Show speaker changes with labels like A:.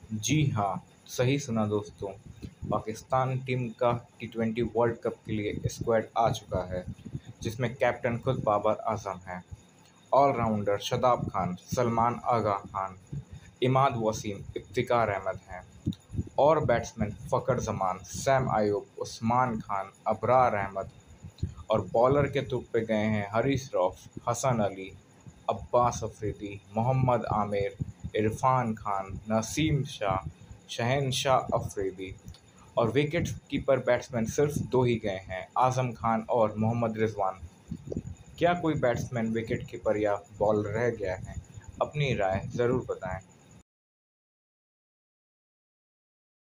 A: जी हाँ, सही सुना दोस्तों। पाकिस्तान टीम का टी20 वर्ल्ड कप के लिए स्क्वाड आ चुका है, जिसमें कैप्टन खुद बाबर आजम हैं, ऑलराउंडर शादाब खान, सलमान आगा खान, इमाद वसीम, इफ्तिकार अहमद हैं और बैट्समैन फ़खर जमान, सैम अयूब, उस्मान खान, अबरार अहमद और बॉलर के तौर पे गए हैं हारिस रऊफ़, हसन अली, अब्बास अफरीदी, मोहम्मद आमिर, इरफान खान, नसीम शाह, शहनशाह अफरीदी और विकेट कीपर बैट्समैन सिर्फ दो ही गए हैं, आज़म खान और मोहम्मद रिजवान। क्या कोई बैट्समैन विकेट कीपर या बॉलर रह गया है? अपनी राय ज़रूर बताएं।